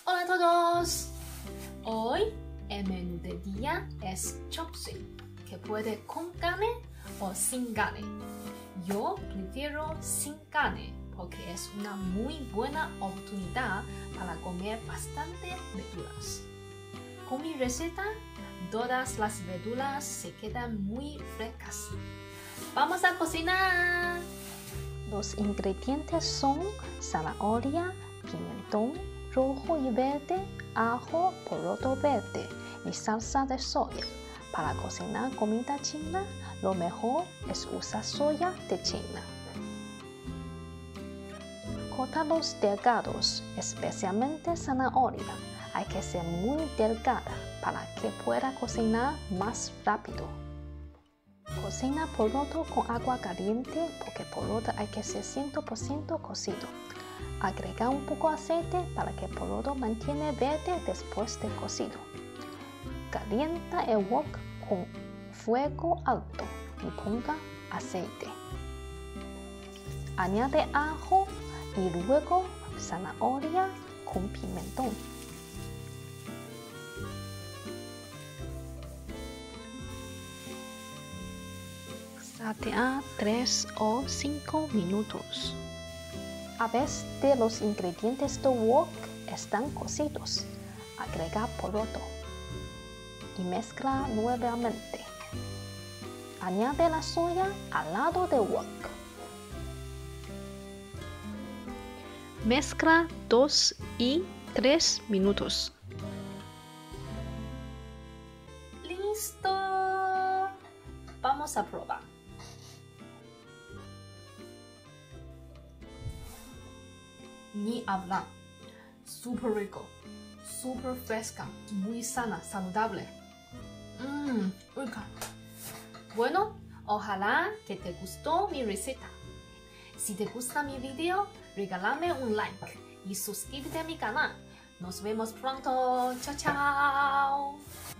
Hola a todos. Hoy el menú del día es chopsuey, que puede con carne o sin carne. Yo prefiero sin carne porque es una muy buena oportunidad para comer bastante verduras. Con mi receta, todas las verduras se quedan muy frescas. ¡Vamos a cocinar! Los ingredientes son zanahoria, pimentón rojo y verde, ajo, poroto verde y salsa de soya. Para cocinar comida china, lo mejor es usar soya de China. Córtalos delgados, especialmente zanahoria. Hay que ser muy delgada para que pueda cocinar más rápido. Cocina poroto con agua caliente porque poroto hay que ser 100% cocido. Agrega un poco de aceite para que el poroto mantiene verde después de cocido. Calienta el wok con fuego alto y ponga aceite. Añade ajo y luego zanahoria con pimentón. Sautea 3 o 5 minutos. A veces los ingredientes del wok están cocidos. Agrega poroto y mezcla nuevamente. Añade la soya al lado del wok. Mezcla 2 y 3 minutos. ¡Listo! Vamos a probar. Ni hablar. Súper rico, súper fresca, muy sana, saludable. Rica. Bueno, ojalá que te gustó mi receta. Si te gusta mi video, regálame un like y suscríbete a mi canal. Nos vemos pronto. Chao, chao.